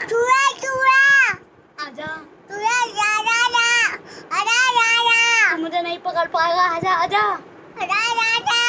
चूहा चूहा आजा। चूहा आजा आजा आजा आजा तू मुझे नहीं पकड़ पाएगा, आजा आजा। आजा आजा